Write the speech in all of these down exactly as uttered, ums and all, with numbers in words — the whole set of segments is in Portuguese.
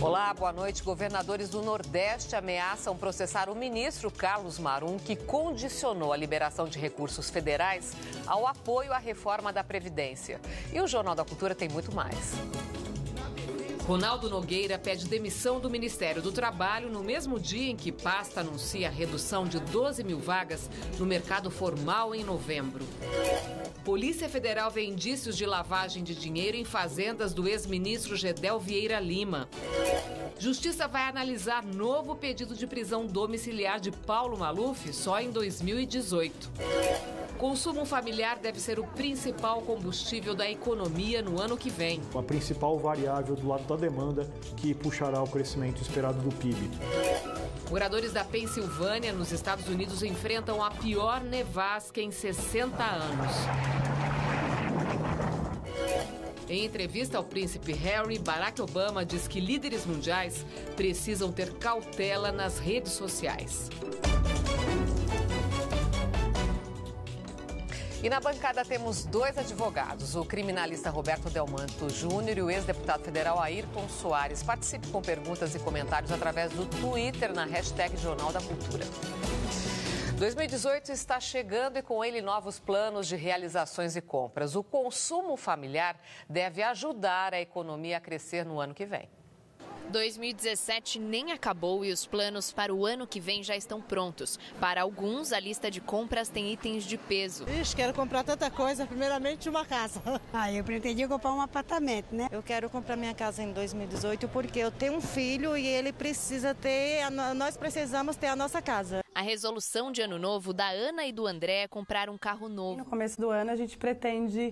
Olá, boa noite. Governadores do Nordeste ameaçam processar o ministro Carlos Marum, que condicionou a liberação de recursos federais ao apoio à reforma da Previdência. E o Jornal da Cultura tem muito mais. Ronaldo Nogueira pede demissão do Ministério do Trabalho no mesmo dia em que pasta anuncia a redução de doze mil vagas no mercado formal em novembro. Polícia Federal vê indícios de lavagem de dinheiro em fazendas do ex-ministro Gedel Vieira Lima. Justiça vai analisar novo pedido de prisão domiciliar de Paulo Maluf só em dois mil e dezoito. Consumo familiar deve ser o principal combustível da economia no ano que vem. A principal variável do lado da demanda que puxará o crescimento esperado do P I B. Moradores da Pensilvânia, nos Estados Unidos, enfrentam a pior nevasca em sessenta anos. Em entrevista ao príncipe Harry, Barack Obama diz que líderes mundiais precisam ter cautela nas redes sociais. E na bancada temos dois advogados, o criminalista Roberto Delmanto Júnior e o ex-deputado federal Ayrton Soares. Participe com perguntas e comentários através do Twitter na hashtag Jornal da Cultura. dois mil e dezoito está chegando e com ele novos planos de realizações e compras. O consumo familiar deve ajudar a economia a crescer no ano que vem. dois mil e dezessete nem acabou e os planos para o ano que vem já estão prontos. Para alguns, a lista de compras tem itens de peso. Ixi, quero comprar tanta coisa, primeiramente uma casa. Ah, eu pretendia comprar um apartamento, né? Eu quero comprar minha casa em dois mil e dezoito porque eu tenho um filho e ele precisa ter, nós precisamos ter a nossa casa. A resolução de ano novo da Ana e do André é comprar um carro novo. No começo do ano a gente pretende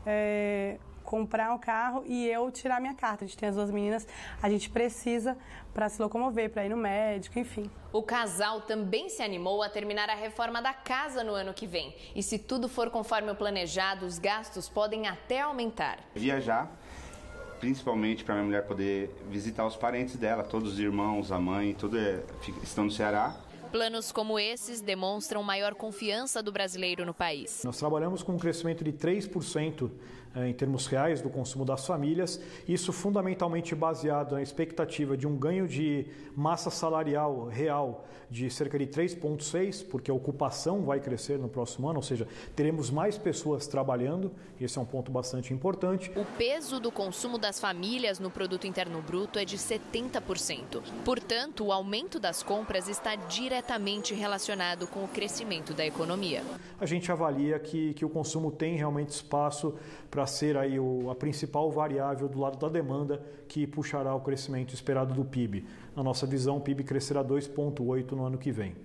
é, comprar um carro e eu tirar minha carta. A gente tem as duas meninas, a gente precisa para se locomover, para ir no médico, enfim. O casal também se animou a terminar a reforma da casa no ano que vem. E se tudo for conforme o planejado, os gastos podem até aumentar. Viajar, principalmente para minha mulher poder visitar os parentes dela, todos os irmãos, a mãe, tudo é, estão no Ceará. Planos como esses demonstram maior confiança do brasileiro no país. Nós trabalhamos com um crescimento de três por cento em termos reais do consumo das famílias, isso fundamentalmente baseado na expectativa de um ganho de massa salarial real de cerca de três vírgula seis, porque a ocupação vai crescer no próximo ano, ou seja, teremos mais pessoas trabalhando, esse é um ponto bastante importante. O peso do consumo das famílias no produto interno bruto é de setenta por cento. Portanto, o aumento das compras está diretamente relacionado com o crescimento da economia. A gente avalia que, que o consumo tem realmente espaço para ser aí o, a principal variável do lado da demanda que puxará o crescimento esperado do P I B. Na nossa visão, o P I B crescerá dois vírgula oito no ano que vem.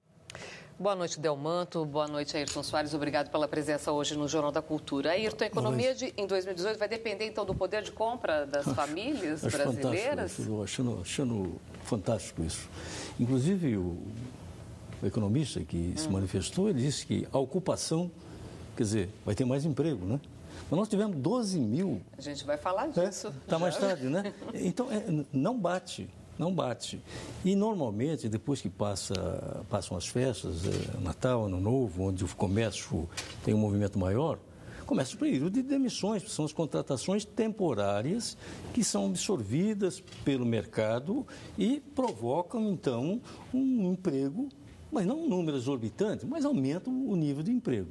Boa noite, Delmanto. Boa noite, Ayrton Soares. Obrigado pela presença hoje no Jornal da Cultura. Ayrton, a economia de, em dois mil e dezoito vai depender, então, do poder de compra das acho, famílias acho brasileiras? Estou achando, achando fantástico isso. Inclusive, o, o economista que hum. se manifestou, ele disse que a ocupação, quer dizer, vai ter mais emprego, né? Mas nós tivemos doze mil. A gente vai falar disso. Está é, mais tarde, né? Então, é, não bate. Não bate. E, normalmente, depois que passa, passam as festas, é, Natal, Ano Novo, onde o comércio tem um movimento maior, começa o período de demissões, que são as contratações temporárias que são absorvidas pelo mercado e provocam, então, um emprego, mas não um número exorbitante, mas aumentam o nível de emprego.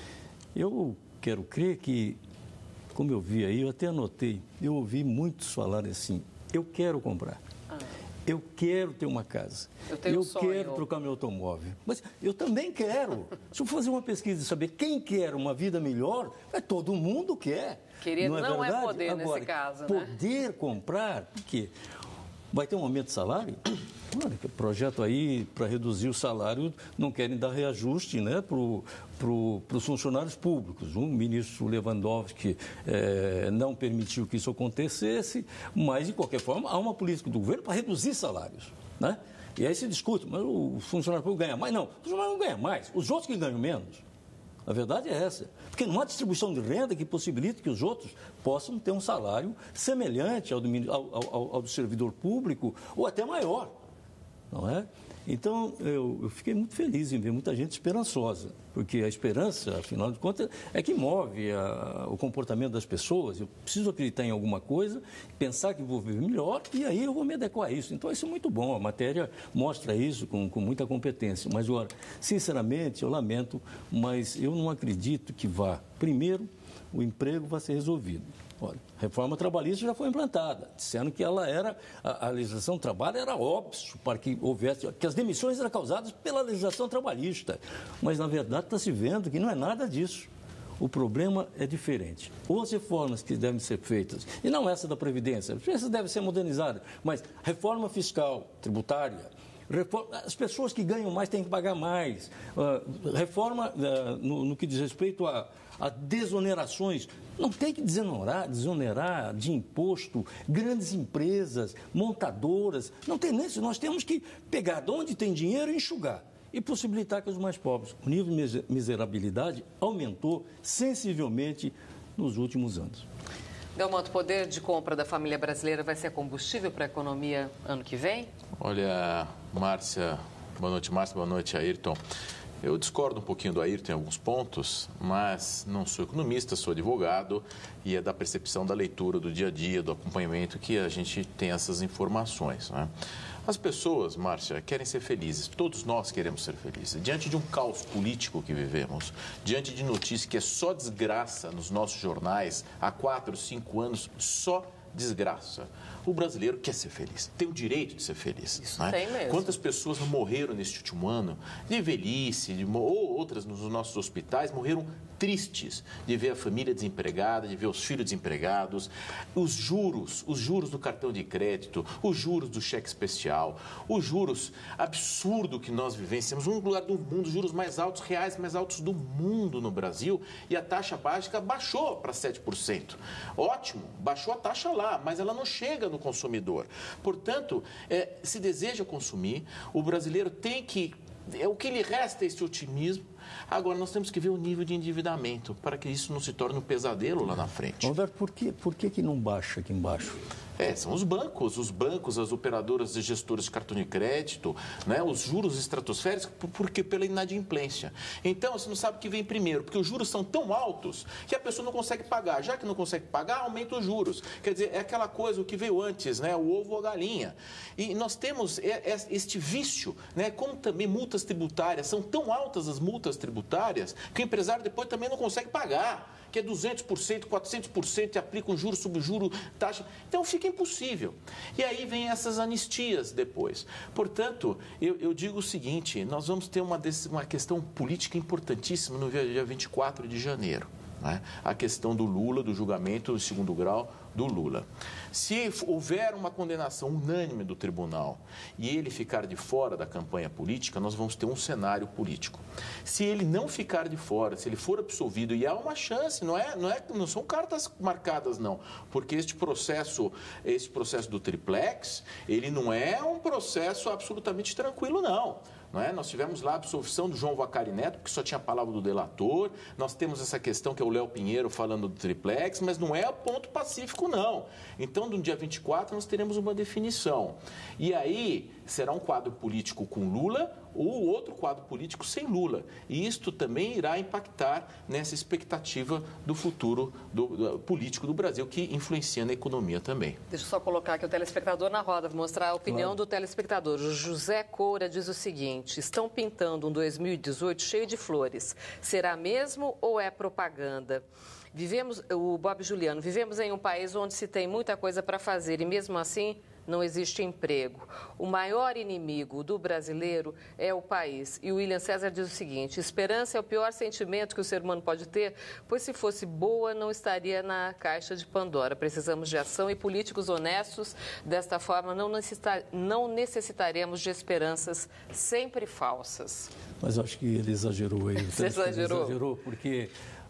Eu quero crer que, como eu vi aí, eu até anotei, eu ouvi muitos falarem assim, eu quero comprar. Eu quero ter uma casa, eu, eu um quero trocar meu automóvel, mas eu também quero. Se eu fazer uma pesquisa e saber quem quer uma vida melhor, é, todo mundo quer. Querer não, é, não é poder Agora, nesse caso, né? Poder comprar, por quê? Vai ter um aumento de salário? Olha, projeto aí para reduzir o salário, não querem dar reajuste, né, para pro, os funcionários públicos. O ministro Lewandowski é, não permitiu que isso acontecesse, mas, de qualquer forma, há uma política do governo para reduzir salários, né? E aí se discute, mas o funcionário público ganha mais? Não, o funcionário não ganha mais, os outros que ganham menos. A verdade é essa, porque não há distribuição de renda que possibilite que os outros possam ter um salário semelhante ao do, ao, ao, ao do servidor público ou até maior. Não é? Então, eu, eu fiquei muito feliz em ver muita gente esperançosa, porque a esperança, afinal de contas, é que move a, o comportamento das pessoas. Eu preciso acreditar em alguma coisa, pensar que vou viver melhor e aí eu vou me adequar a isso. Então, isso é muito bom, a matéria mostra isso com, com muita competência. Mas, agora, sinceramente, eu lamento, mas eu não acredito que vá, primeiro, o emprego vai ser resolvido. Olha, a reforma trabalhista já foi implantada, dizendo que ela era, a, a legislação do trabalho era óbvio para que houvesse, que as demissões eram causadas pela legislação trabalhista. Mas, na verdade, está se vendo que não é nada disso. O problema é diferente. Ou as reformas que devem ser feitas, e não essa da Previdência, essa deve ser modernizada, mas reforma fiscal, tributária, reforma, as pessoas que ganham mais têm que pagar mais, uh, reforma uh, no, no que diz respeito a a desonerações, não tem que desonerar, desonerar de imposto grandes empresas, montadoras, não tem nem isso, nós temos que pegar de onde tem dinheiro e enxugar e possibilitar que os mais pobres. O nível de miserabilidade aumentou sensivelmente nos últimos anos. Delmanto, o poder de compra da família brasileira vai ser combustível para a economia ano que vem? Olha, Márcia, boa noite, Márcia, boa noite, Ayrton. Eu discordo um pouquinho do Ayrton em alguns pontos, mas não sou economista, sou advogado e é da percepção da leitura do dia a dia, do acompanhamento que a gente tem essas informações, né? As pessoas, Márcia, querem ser felizes. Todos nós queremos ser felizes. Diante de um caos político que vivemos, diante de notícias que é só desgraça nos nossos jornais, há quatro, cinco anos, só desgraça. O brasileiro quer ser feliz, tem o direito de ser feliz. Isso né? tem mesmo. Quantas pessoas morreram neste último ano de velhice, de, ou outras nos nossos hospitais, morreram tristes de ver a família desempregada, de ver os filhos desempregados, os juros, os juros do cartão de crédito, os juros do cheque especial, os juros absurdo que nós vivenciamos, um lugar do mundo, os juros mais altos, reais mais altos do mundo no Brasil, e a taxa básica baixou para sete por cento. Ótimo, baixou a taxa lá, mas ela não chega no consumidor. Portanto, é, se deseja consumir, o brasileiro tem que, é, o que lhe resta é esse otimismo. Agora, nós temos que ver o nível de endividamento para que isso não se torne um pesadelo lá na frente. Roberto, por que, por que, que não baixa aqui embaixo? É, são os bancos, os bancos, as operadoras e gestoras de cartão de crédito, né, os juros estratosféricos, porque pela inadimplência. Então, você não sabe o que vem primeiro, porque os juros são tão altos que a pessoa não consegue pagar. Já que não consegue pagar, aumenta os juros. Quer dizer, é aquela coisa, o que veio antes, né, o ovo ou a galinha. E nós temos este vício, né, como também multas tributárias, são tão altas as multas tributárias que o empresário depois também não consegue pagar, que é duzentos por cento, quatrocentos por cento e aplica um juro sobre juro, taxa. Então fica impossível. E aí vem essas anistias depois. Portanto, eu, eu digo o seguinte, nós vamos ter uma, uma questão política importantíssima no dia vinte e quatro de janeiro. Né? A questão do Lula, do julgamento de segundo grau do Lula. Se houver uma condenação unânime do tribunal e ele ficar de fora da campanha política, nós vamos ter um cenário político. Se ele não ficar de fora, se ele for absolvido, e há uma chance, não, é, não, é, não são cartas marcadas, não, porque este processo, este processo do triplex, ele não é um processo absolutamente tranquilo, não. Não é? Nós tivemos lá a absolvição do João Vacari Neto, porque só tinha a palavra do delator. Nós temos essa questão que é o Léo Pinheiro falando do triplex, mas não é o ponto pacífico, não. Então, no dia vinte e quatro, nós teremos uma definição. E aí, será um quadro político com Lula ou outro quadro político sem Lula. E isto também irá impactar nessa expectativa do futuro do, do, político do Brasil, que influencia na economia também. Deixa eu só colocar aqui o telespectador na roda, vou mostrar a opinião claro. do telespectador. O José Coura diz o seguinte: estão pintando um dois mil e dezoito cheio de flores. Será mesmo ou é propaganda? Vivemos, o Bob Juliano, vivemos em um país onde se tem muita coisa para fazer e mesmo assim não existe emprego. O maior inimigo do brasileiro é o país. E o William César diz o seguinte: esperança é o pior sentimento que o ser humano pode ter, pois se fosse boa, não estaria na caixa de Pandora. Precisamos de ação e políticos honestos. Desta forma, não, necessitar, não necessitaremos de esperanças sempre falsas. Mas acho que ele exagerou aí. Você exagerou? Ele exagerou porque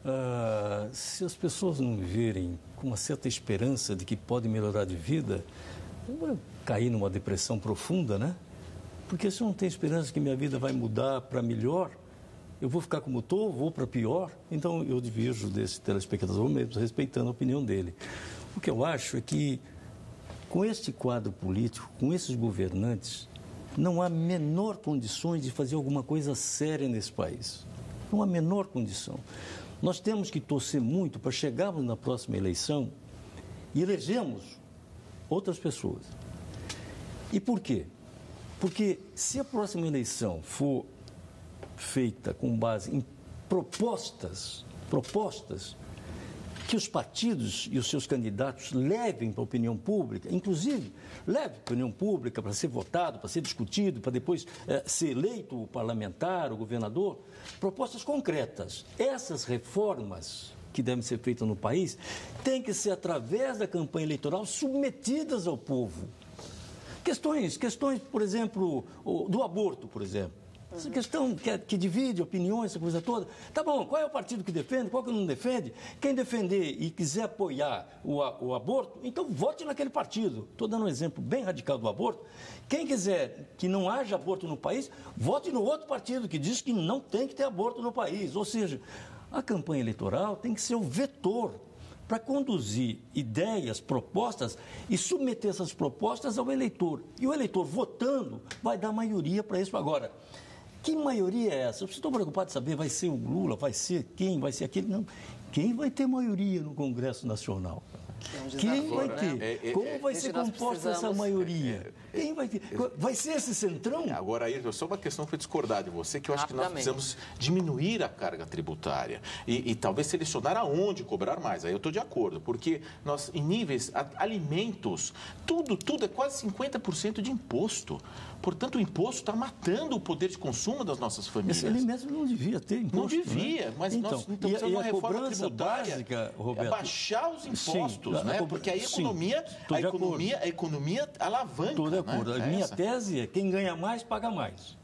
uh, se as pessoas não viverem com uma certa esperança de que podem melhorar de vida, vou cair numa depressão profunda, né? Porque se eu não tenho esperança que minha vida vai mudar para melhor, eu vou ficar como estou, vou para pior. Então, eu divirjo desse telespectador mesmo, respeitando a opinião dele. O que eu acho é que, com este quadro político, com esses governantes, não há menor condições de fazer alguma coisa séria nesse país. Não há menor condição. Nós temos que torcer muito para chegarmos na próxima eleição e elegermos outras pessoas. E por quê? Porque se a próxima eleição for feita com base em propostas, propostas que os partidos e os seus candidatos levem para a opinião pública, inclusive leve para a opinião pública para ser votado, para ser discutido, para depois eh, ser eleito o parlamentar, o governador, propostas concretas. Essas reformas que devem ser feitas no país têm que ser, através da campanha eleitoral, submetidas ao povo. Questões, questões, por exemplo, do aborto, por exemplo. Essa questão que, que divide opiniões, essa coisa toda. Tá bom, qual é o partido que defende, qual que não defende? Quem defender e quiser apoiar o, o aborto, então vote naquele partido. Estou dando um exemplo bem radical do aborto. Quem quiser que não haja aborto no país, vote no outro partido que diz que não tem que ter aborto no país. Ou seja, a campanha eleitoral tem que ser o vetor para conduzir ideias, propostas e submeter essas propostas ao eleitor. E o eleitor, votando, vai dar maioria para isso agora. Que maioria é essa? Eu estou preocupado de saber, vai ser o Lula, vai ser quem, vai ser aquele? Não. Quem vai ter maioria no Congresso Nacional? É um Quem vai ter? Né? É, é, Como vai ser composta essa maioria? É, é, Quem vai ter? Vai ser esse centrão? Agora, Ayrton, só uma questão para discordar de você, que eu acho que nós precisamos diminuir a carga tributária e, e talvez selecionar aonde cobrar mais. Aí eu estou de acordo, porque nós, em níveis, alimentos, tudo, tudo é quase cinquenta por cento de imposto. Portanto, o imposto está matando o poder de consumo das nossas famílias. Esse alimento não devia ter imposto. Não devia, né? mas então, nós então, precisamos de uma reforma tributária, básica, Roberto, é baixar os impostos, sim, né? Porque aí a economia, sim, a economia, a economia alavanca. Estou de acordo. Né? A minha essa. tese é quem ganha mais, paga mais.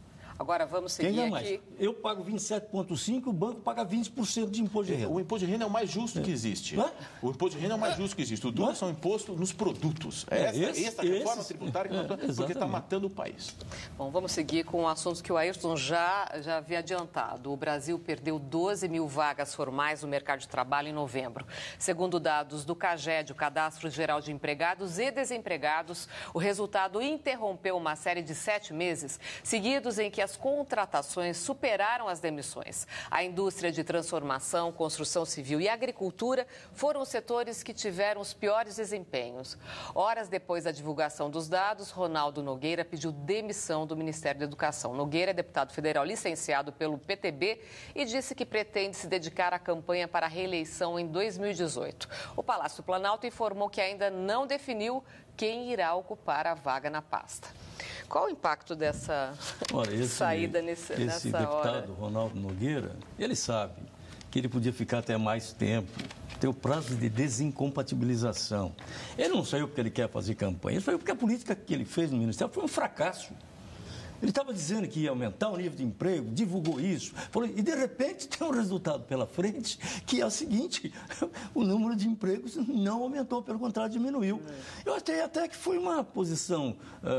Agora vamos seguir Quem ganha aqui. Mais? Eu pago vinte e sete vírgula cinco, o banco paga vinte por cento de imposto de renda. O imposto de renda é o mais justo é. que existe. É? O imposto de renda é o mais justo que existe. O duro é? são impostos nos produtos. É essa, esse, essa reforma esse, tributária que é, tá, porque está matando o país. Bom, vamos seguir com um assunto que o Ayrton já, já havia adiantado. O Brasil perdeu doze mil vagas formais no mercado de trabalho em novembro. Segundo dados do CAGED, o Cadastro Geral de Empregados e Desempregados, o resultado interrompeu uma série de sete meses seguidos em que as contratações superaram as demissões. A indústria de transformação, construção civil e agricultura foram os setores que tiveram os piores desempenhos. Horas depois da divulgação dos dados, Ronaldo Nogueira pediu demissão do Ministério da Educação. Nogueira é deputado federal licenciado pelo P T B e disse que pretende se dedicar à campanha para a reeleição em dois mil e dezoito. O Palácio do Planalto informou que ainda não definiu quem irá ocupar a vaga na pasta. Qual o impacto dessa Olha, esse, saída nesse, esse nessa deputado, hora? Ronaldo Nogueira, ele sabe que ele podia ficar até mais tempo, ter o prazo de desincompatibilização. Ele não saiu porque ele quer fazer campanha, ele saiu porque a política que ele fez no Ministério foi um fracasso. Ele estava dizendo que ia aumentar o nível de emprego, divulgou isso, falou, e de repente tem um resultado pela frente que é o seguinte, o número de empregos não aumentou, pelo contrário, diminuiu. Eu achei até que foi uma posição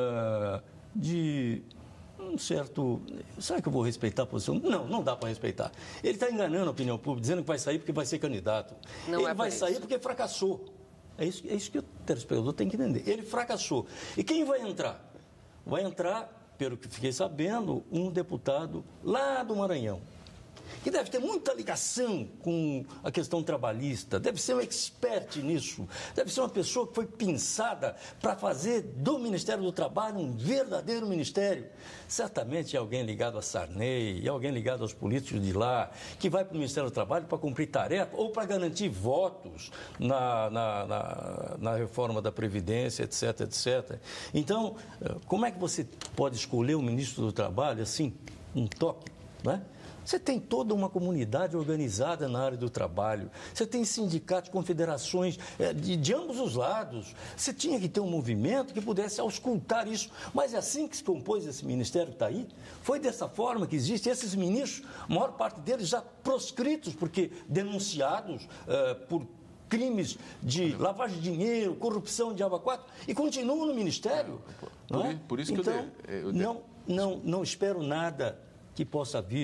uh, de um certo... Será que eu vou respeitar a posição? Não, não dá para respeitar. Ele está enganando a opinião pública, dizendo que vai sair porque vai ser candidato. Não Ele é vai sair porque fracassou. É isso, é isso que o telespectador tem que entender. Ele fracassou. E quem vai entrar? Vai entrar... pelo que fiquei sabendo, um deputado lá do Maranhão, que deve ter muita ligação com a questão trabalhista, deve ser um expert nisso, deve ser uma pessoa que foi pensada para fazer do Ministério do Trabalho um verdadeiro ministério. Certamente é alguém ligado a Sarney, é alguém ligado aos políticos de lá, que vai para o Ministério do Trabalho para cumprir tarefa ou para garantir votos na, na, na, na reforma da Previdência, etc, etcétera. Então, como é que você pode escolher o ministro do Trabalho assim, um toque, né? Você tem toda uma comunidade organizada na área do trabalho, você tem sindicatos, confederações é, de, de ambos os lados. Você tinha que ter um movimento que pudesse auscultar isso. Mas é assim que se compôs esse ministério que está aí. Foi dessa forma que existe. Esses ministros, a maior parte deles já proscritos, porque denunciados é, por crimes de lavagem de dinheiro, corrupção de aba quatro, e continuam no ministério. Por, não é? por isso então, que eu, dei, eu dei. Não, não, não espero nada que possa vir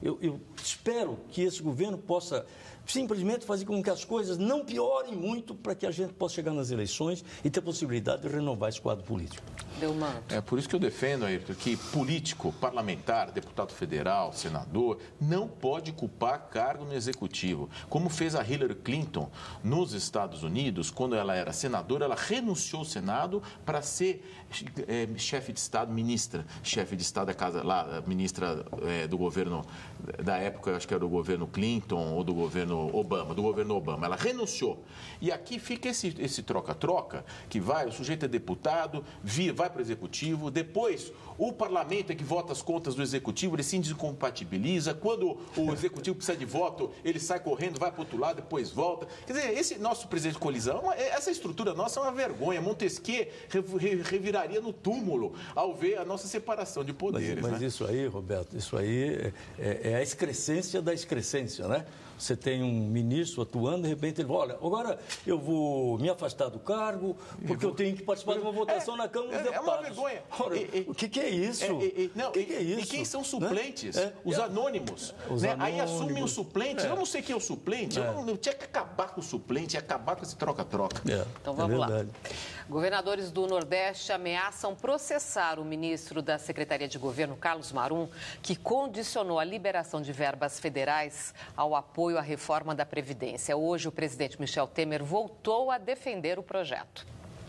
Eu, eu espero que esse governo possa simplesmente fazer com que as coisas não piorem muito para que a gente possa chegar nas eleições e ter possibilidade de renovar esse quadro político. É por isso que eu defendo, Ayrton, que político, parlamentar, deputado federal, senador, não pode culpar cargo no executivo. Como fez a Hillary Clinton nos Estados Unidos, quando ela era senadora, ela renunciou ao Senado para ser é, chefe de Estado, ministra, chefe de Estado da casa, lá, ministra é, do governo, da época, acho que era do governo Clinton ou do governo Obama, do governo Obama. Ela renunciou. E aqui fica esse esse troca-troca, que vai, o sujeito é deputado, via, vai para o executivo, depois o parlamento é que vota as contas do executivo, ele se descompatibiliza, quando o executivo precisa de voto, ele sai correndo, vai para o outro lado, depois volta. Quer dizer, esse nosso presidente de colisão, essa estrutura nossa é uma vergonha. Montesquieu reviraria no túmulo ao ver a nossa separação de poderes. Mas, mas né? isso aí, Roberto, isso aí é, é a excrescência da excrescência, né? Você tem um ministro atuando, de repente ele fala, olha, agora eu vou me afastar do cargo, porque eu tenho que participar de uma votação é, na Câmara dos Deputados. É uma vergonha. Ora, e, e, o que, que é isso? É, e, não, o que, que é isso? E quem são suplentes? Né? Os é, anônimos. Os né? anônimos. Aí assumem os suplentes. É. Eu não sei quem é o suplente. É. Eu, não, eu tinha que acabar com o suplente, acabar com esse troca-troca. É. Então vamos é lá. Governadores do Nordeste ameaçam processar o ministro da Secretaria de Governo, Carlos Marum, que condicionou a liberação de verbas federais ao apoio à reforma da Previdência. Hoje, o presidente Michel Temer voltou a defender o projeto.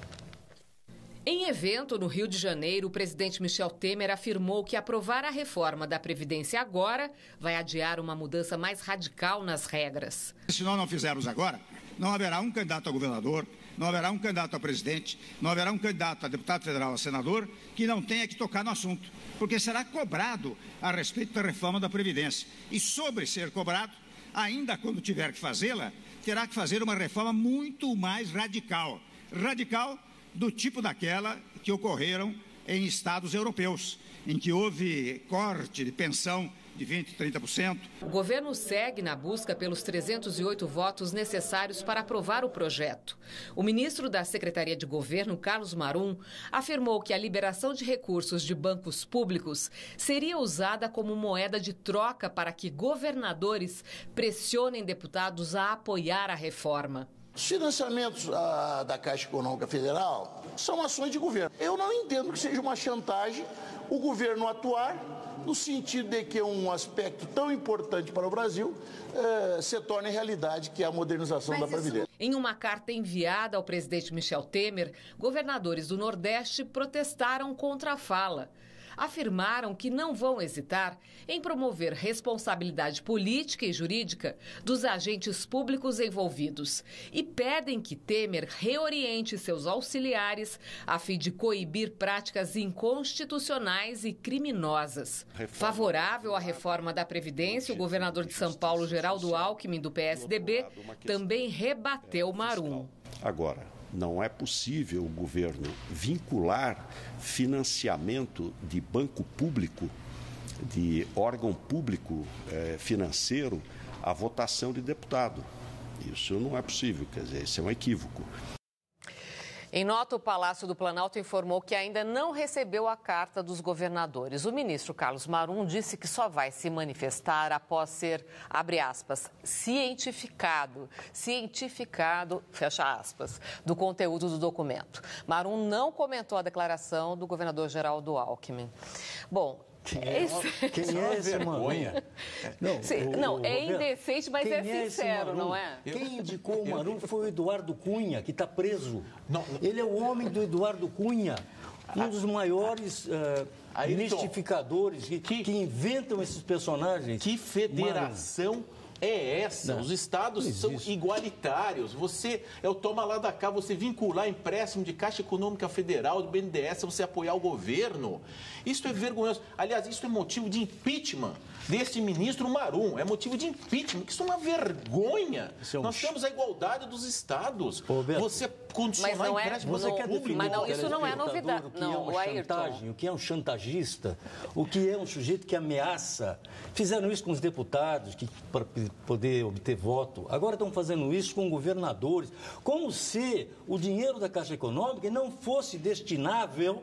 Em evento no Rio de Janeiro, o presidente Michel Temer afirmou que aprovar a reforma da Previdência agora vai adiar uma mudança mais radical nas regras. Se nós não fizermos agora, não haverá um candidato a governador, não haverá um candidato a presidente, não haverá um candidato a deputado federal, a senador, que não tenha que tocar no assunto, porque será cobrado a respeito da reforma da Previdência. E sobre ser cobrado, ainda quando tiver que fazê-la, terá que fazer uma reforma muito mais radical. Radical do tipo daquela que ocorreram em estados europeus, em que houve corte de pensão de vinte por cento, trinta por cento. O governo segue na busca pelos trezentos e oito votos necessários para aprovar o projeto. O ministro da Secretaria de Governo, Carlos Marum, afirmou que a liberação de recursos de bancos públicos seria usada como moeda de troca para que governadores pressionem deputados a apoiar a reforma. Os financiamentos ah, da Caixa Econômica Federal são ações de governo. Eu não entendo que seja uma chantagem o governo atuar no sentido de que um aspecto tão importante para o Brasil eh, se torne realidade, que é a modernização Mas da Previdência. Isso... Em uma carta enviada ao presidente Michel Temer, governadores do Nordeste protestaram contra a fala. Afirmaram que não vão hesitar em promover responsabilidade política e jurídica dos agentes públicos envolvidos e pedem que Temer reoriente seus auxiliares a fim de coibir práticas inconstitucionais e criminosas. Favorável à reforma da Previdência, o governador de São Paulo, Geraldo Alckmin, do P S D B, também rebateu Marum. Agora, não é possível o governo vincular financiamento de banco público, de órgão público eh, financeiro, à votação de deputado. Isso não é possível, quer dizer, isso é um equívoco. Em nota, o Palácio do Planalto informou que ainda não recebeu a carta dos governadores. O ministro Carlos Marum disse que só vai se manifestar após ser, abre aspas, cientificado, cientificado, fecha aspas, do conteúdo do documento. Marum não comentou a declaração do governador Geraldo Alckmin. Bom, Quem é, esse... Quem é esse Marum? Não, Sim, o, não o, é indecente, mas é sincero, é não é? Quem indicou o Marum foi o Eduardo Cunha, que está preso. Não, não. Ele é o homem do Eduardo Cunha, um dos maiores uh, mistificadores que, que, que inventam esses personagens. Que federação... Marum. É essa, não, os estados são igualitários. Você é o toma lá da cá, você vincular empréstimo de Caixa Econômica Federal, do B N D E S, você apoiar o governo. Isso é vergonhoso. Aliás, isso é motivo de impeachment deste ministro Marum. É motivo de impeachment, que isso é uma vergonha. É um... Nós temos a igualdade dos estados. Ô, você condicionar mas não é, empréstimo você não, quer definir mas não, isso não é novidade. O que não, é uma chantagem, o que é um chantagista, o que é um sujeito que ameaça. Fizeram isso com os deputados que para poder obter voto. Agora estão fazendo isso com governadores, como se o dinheiro da Caixa Econômica não fosse destinável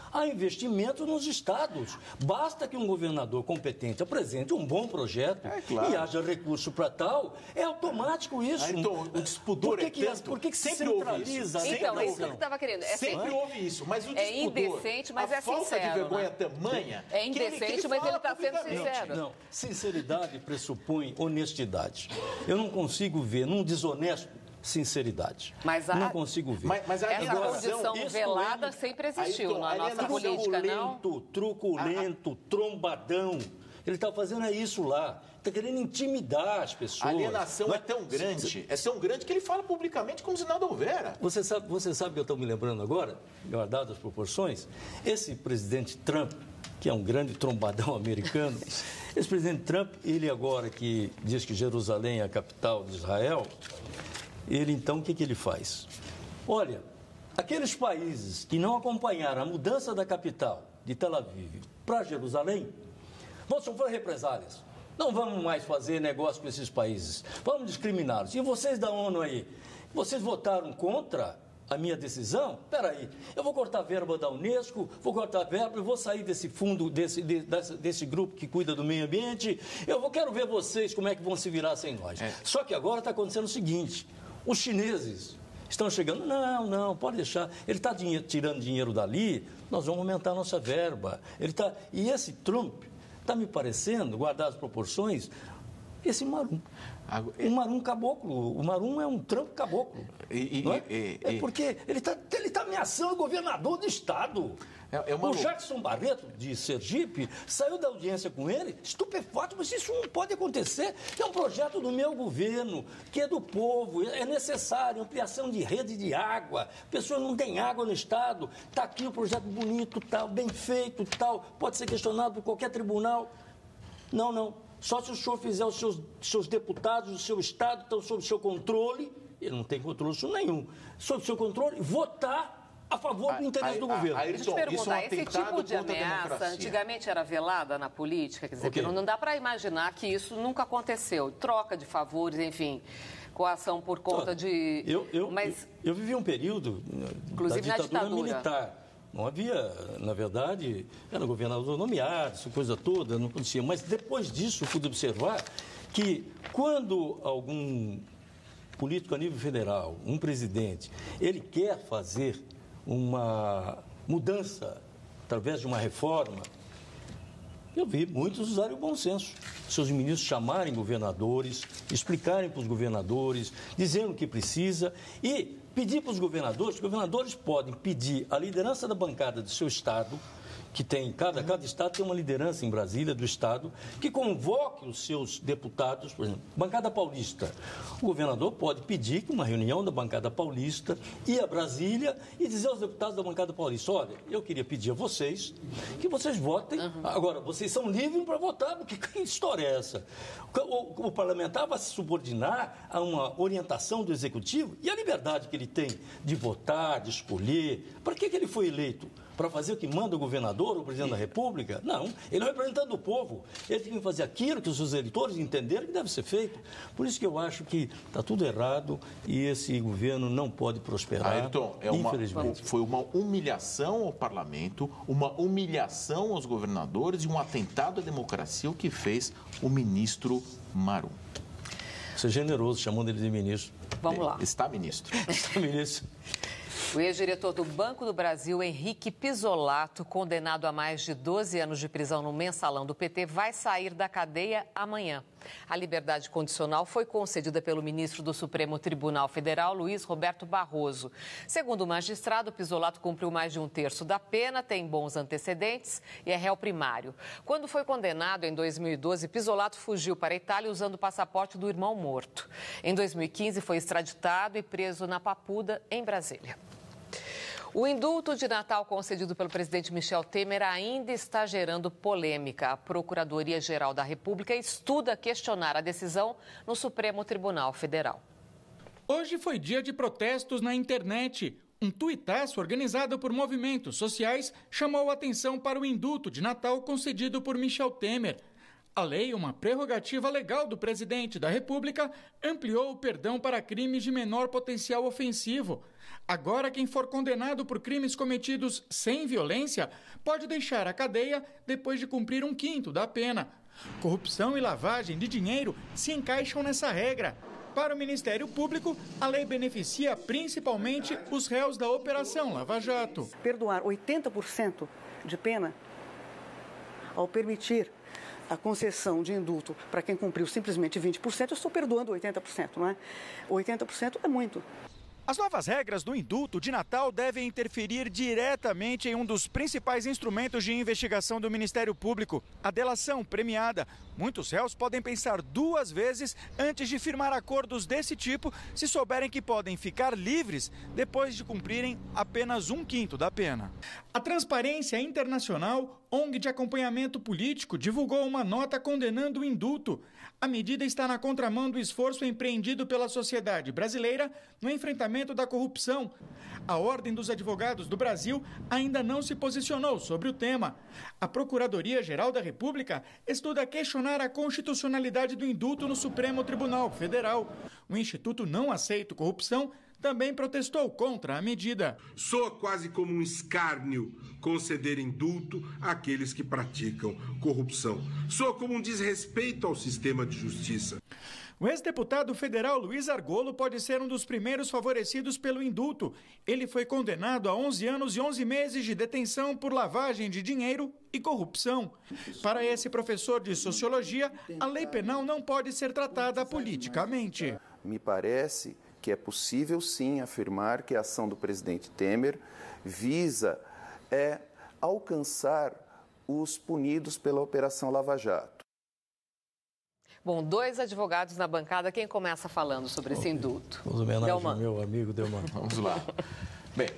Há investimento nos estados. Basta que um governador competente apresente um bom projeto é, claro. e haja recurso para tal, é automático isso. Ah, então, o dispudor por que é que, tanto, por que, que se sempre centraliza? Houve isso. Então, é isso que eu estava querendo. É sempre assim, houve isso, mas o é dispudor, indecente, mas a é falta sincero. de vergonha né? tamanha... É indecente, ele, ele mas ele está sendo sincero. Não, não, sinceridade pressupõe honestidade. Eu não consigo ver num desonesto sinceridade. Mas a, não consigo ver. Mas, mas a essa condição velada é, sempre existiu na nossa política, não? Truculento, truculento, trombadão. Ele está fazendo isso lá. Está querendo intimidar as pessoas. A alienação é, é tão grande, é tão grande que ele fala publicamente como se nada houvera. Você sabe, você sabe que eu estou me lembrando agora, guardado as proporções, esse presidente Trump, que é um grande trombadão americano, esse presidente Trump, ele agora que diz que Jerusalém é a capital de Israel, ele então o que, que ele faz? Olha, aqueles países que não acompanharam a mudança da capital de Tel Aviv para Jerusalém, vão sofrer represálias. Não vamos mais fazer negócio com esses países. Vamos discriminá-los. E vocês da ONU aí, vocês votaram contra a minha decisão? Espera aí, eu vou cortar a verba da Unesco, vou cortar a verba, eu vou sair desse fundo, desse, de, desse, desse grupo que cuida do meio ambiente, eu vou, quero ver vocês como é que vão se virar sem nós. É. Só que agora está acontecendo o seguinte, os chineses estão chegando, não, não, pode deixar, ele está dinhe- tirando dinheiro dali, nós vamos aumentar a nossa verba. Ele tá, e esse Trump está me parecendo, guardar as proporções, esse Marum. O Marum caboclo. O Marum é um Trump caboclo. E, e, não é? E, é porque ele está ele tá ameaçando o governador do estado. É, é uma... O Jackson Barreto, de Sergipe, saiu da audiência com ele, estupefato, mas isso não pode acontecer. É um projeto do meu governo, que é do povo, é necessário, ampliação de rede de água. Pessoas não têm água no estado. Está aqui o projeto bonito, tal, bem feito, tal, pode ser questionado por qualquer tribunal. Não, não. Só se o senhor fizer os seus, seus deputados do seu estado, estão sob seu controle, ele não tem controle nenhum, sob seu controle, votar a favor do interesse a, do a, governo. A, a, Deixa eu te perguntar, esse tipo de ameaça antigamente era velada na política? Quer dizer, okay. não, não dá para imaginar que isso nunca aconteceu. Troca de favores, enfim, coação por conta de... Eu, eu, Mas, eu, eu vivi um período inclusive da ditadura, na ditadura militar. Não havia, na verdade, era governador nomeado, essa coisa toda, não acontecia. Mas depois disso, eu pude observar que quando algum político a nível federal, um presidente, ele quer fazer uma mudança através de uma reforma, eu vi muitos usarem o bom senso. Seus ministros chamarem governadores, explicarem para os governadores, dizendo o que precisa e pedir para os governadores, os governadores podem pedir a liderança da bancada do seu estado, que tem, cada, cada estado tem uma liderança em Brasília do estado, que convoque os seus deputados, por exemplo, bancada paulista. O governador pode pedir que uma reunião da bancada paulista ir a Brasília e dizer aos deputados da bancada paulista, olha, eu queria pedir a vocês que vocês votem, uhum. agora, vocês são livres para votar, porque que história é essa? O, o, o parlamentar vai se subordinar a uma orientação do executivo e a liberdade que ele tem de votar, de escolher, para que, que ele foi eleito? Para fazer o que manda o governador ou o presidente da República? Não, ele é o representante do povo. Ele tem que fazer aquilo que os seus eleitores entenderam que deve ser feito. Por isso que eu acho que está tudo errado e esse governo não pode prosperar, Ayrton, é uma, infelizmente. Foi uma humilhação ao parlamento, uma humilhação aos governadores e um atentado à democracia o que fez o ministro Marum. Você é generoso chamando ele de ministro. Vamos lá. Está ministro. Está ministro. O ex-diretor do Banco do Brasil, Henrique Pizzolatto, condenado a mais de doze anos de prisão no mensalão do P T, vai sair da cadeia amanhã. A liberdade condicional foi concedida pelo ministro do Supremo Tribunal Federal, Luiz Roberto Barroso. Segundo o magistrado, Pizzolatto cumpriu mais de um terço da pena, tem bons antecedentes e é réu primário. Quando foi condenado em dois mil e doze, Pizzolatto fugiu para a Itália usando o passaporte do irmão morto. Em dois mil e quinze, foi extraditado e preso na Papuda, em Brasília. O indulto de Natal concedido pelo presidente Michel Temer ainda está gerando polêmica. A Procuradoria-Geral da República estuda questionar a decisão no Supremo Tribunal Federal. Hoje foi dia de protestos na internet. Um tuitaço organizado por movimentos sociais chamou a atenção para o indulto de Natal concedido por Michel Temer. A lei, uma prerrogativa legal do presidente da República, ampliou o perdão para crimes de menor potencial ofensivo. Agora, quem for condenado por crimes cometidos sem violência pode deixar a cadeia depois de cumprir um quinto da pena. Corrupção e lavagem de dinheiro se encaixam nessa regra. Para o Ministério Público, a lei beneficia principalmente os réus da Operação Lava Jato. Perdoar oitenta por cento de pena ao permitir a concessão de indulto para quem cumpriu simplesmente vinte por cento, eu estou perdoando oitenta por cento, não é? oitenta por cento é muito. As novas regras do indulto de Natal devem interferir diretamente em um dos principais instrumentos de investigação do Ministério Público, a delação premiada. Muitos réus podem pensar duas vezes antes de firmar acordos desse tipo, se souberem que podem ficar livres depois de cumprirem apenas um quinto da pena. A Transparência Internacional, O N G de acompanhamento político, divulgou uma nota condenando o indulto. A medida está na contramão do esforço empreendido pela sociedade brasileira no enfrentamento da corrupção. A Ordem dos Advogados do Brasil ainda não se posicionou sobre o tema. A Procuradoria-Geral da República estuda questionar a constitucionalidade do indulto no Supremo Tribunal Federal. O Instituto Não Aceito Corrupção também protestou contra a medida. Soa quase como um escárnio conceder indulto àqueles que praticam corrupção. Soa como um desrespeito ao sistema de justiça. O ex-deputado federal Luiz Argolo pode ser um dos primeiros favorecidos pelo indulto. Ele foi condenado a onze anos e onze meses de detenção por lavagem de dinheiro e corrupção. Para esse professor de sociologia, a lei penal não pode ser tratada politicamente. Me parece que é possível sim afirmar que a ação do presidente Temer visa é, alcançar os punidos pela Operação Lava Jato. Bom, dois advogados na bancada. Quem começa falando sobre esse indulto? Vamos homenagem ao meu amigo Delman. Vamos lá. Bem,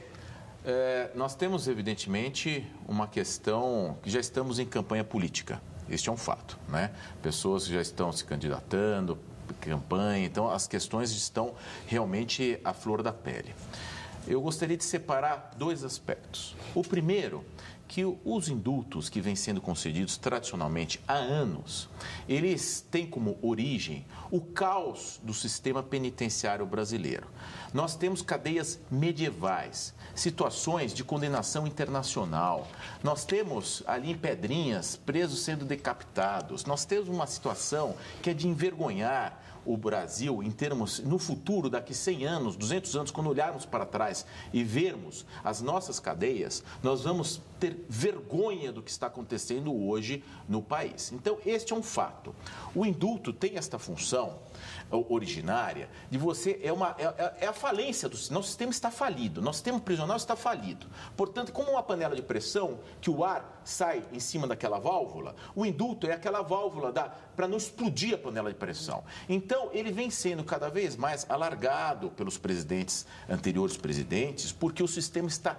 é, nós temos evidentemente uma questão que já estamos em campanha política. Este é um fato, né? Pessoas que já estão se candidatando, campanha, então as questões estão realmente à flor da pele. Eu gostaria de separar dois aspectos. O primeiro, que os indultos que vêm sendo concedidos tradicionalmente há anos, eles têm como origem o caos do sistema penitenciário brasileiro. Nós temos cadeias medievais, situações de condenação internacional, nós temos ali em Pedrinhas presos sendo decapitados, nós temos uma situação que é de envergonhar o Brasil em termos, no futuro, daqui cem anos, duzentos anos, quando olharmos para trás e vermos as nossas cadeias, nós vamos ter vergonha do que está acontecendo hoje no país. Então, este é um fato. O indulto tem esta função originária de você, é, uma, é, é a falência do nosso sistema, está falido, nosso sistema prisional está falido. Portanto, como uma panela de pressão que o ar sai em cima daquela válvula, o indulto é aquela válvula para não explodir a panela de pressão. Então, ele vem sendo cada vez mais alargado pelos presidentes, anteriores presidentes, porque o sistema está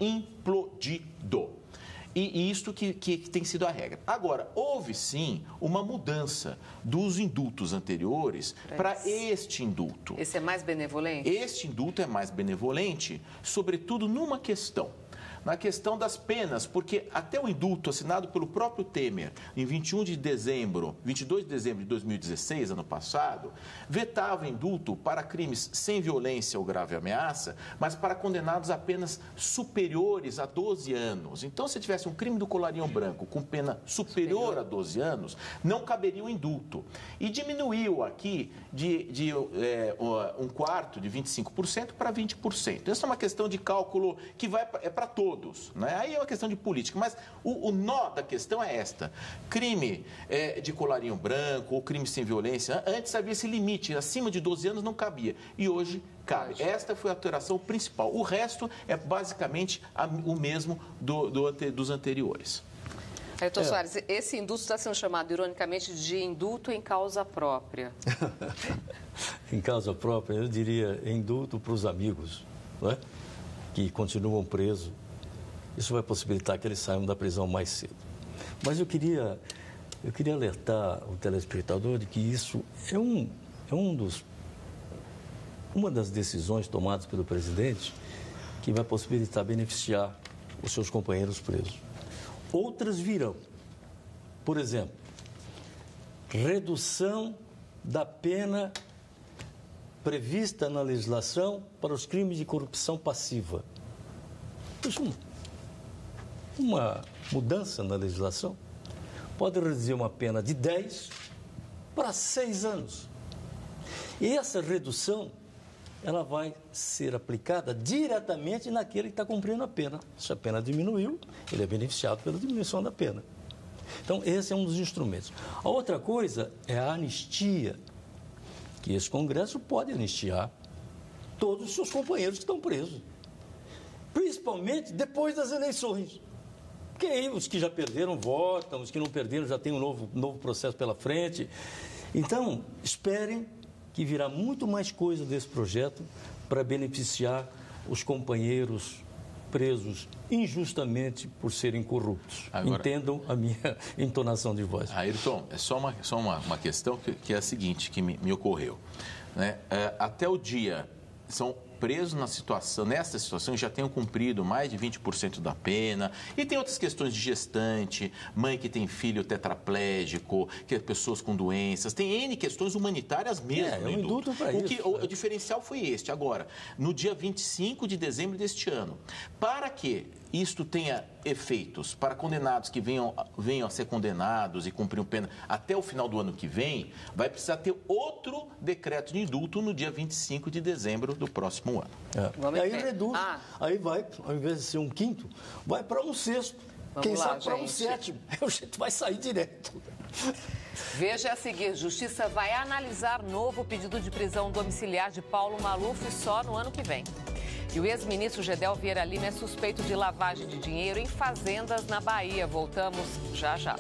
implodido. E isso que, que, que tem sido a regra. Agora, houve sim uma mudança dos indultos anteriores para este indulto. Esse é mais benevolente? Este indulto é mais benevolente, sobretudo numa questão. Na questão das penas, porque até o indulto assinado pelo próprio Temer em vinte e um de dezembro, vinte e dois de dezembro de dois mil e dezesseis, ano passado, vetava indulto para crimes sem violência ou grave ameaça, mas para condenados a penas superiores a doze anos. Então, se tivesse um crime do colarinho branco com pena superior a doze anos, não caberia o indulto. E diminuiu aqui de, de é, um quarto, de vinte e cinco por cento para vinte por cento. Essa é uma questão de cálculo que vai, é para todos. Né? Aí é uma questão de política, mas o, o nó da questão é esta. Crime é, de colarinho branco ou crime sem violência, antes havia esse limite, acima de doze anos não cabia, e hoje cabe. Esta foi a alteração principal. O resto é basicamente a, o mesmo do, do, dos anteriores. Ailton é. Soares, esse indulto está sendo chamado, ironicamente, de indulto em causa própria. Em causa própria, eu diria indulto para os amigos, não é? Que continuam presos. Isso vai possibilitar que eles saiam da prisão mais cedo. Mas eu queria, eu queria alertar o telespectador de que isso é, um, é um dos, uma das decisões tomadas pelo presidente que vai possibilitar beneficiar os seus companheiros presos. Outras virão. Por exemplo, redução da pena prevista na legislação para os crimes de corrupção passiva. Isso, uma mudança na legislação pode reduzir uma pena de dez para seis anos. E essa redução, ela vai ser aplicada diretamente naquele que está cumprindo a pena. Se a pena diminuiu, ele é beneficiado pela diminuição da pena. Então, esse é um dos instrumentos. A outra coisa é a anistia, que esse Congresso pode anistiar todos os seus companheiros que estão presos. Principalmente depois das eleições. Porque aí os que já perderam votam, os que não perderam já têm um novo, novo processo pela frente. Então, esperem que virá muito mais coisa desse projeto para beneficiar os companheiros presos injustamente por serem corruptos. Agora, entendam a minha entonação de voz. Ayrton, é só uma, só uma, uma questão que, que é a seguinte, que me, me ocorreu. Né? É, até o dia, são presos na situação, nessa situação, já tenham cumprido mais de vinte por cento da pena. E tem outras questões de gestante, mãe que tem filho tetraplégico, que é pessoas com doenças. Tem N questões humanitárias mesmo. É, é um indulto para isso. Que, o, o diferencial foi este. Agora, no dia vinte e cinco de dezembro deste ano, para que isto tenha efeitos para condenados que venham, venham a ser condenados e cumprir pena até o final do ano que vem, vai precisar ter outro decreto de indulto no dia vinte e cinco de dezembro do próximo ano. É. Aí reduz, ah. aí vai, ao invés de ser um quinto, vai para um sexto. Vamos Quem lá, sabe para um sétimo. O jeito vai sair direto. Veja a seguir, Justiça vai analisar novo pedido de prisão domiciliar de Paulo Maluf só no ano que vem. E o ex-ministro Gedel Vieira Lima é suspeito de lavagem de dinheiro em fazendas na Bahia. Voltamos já já.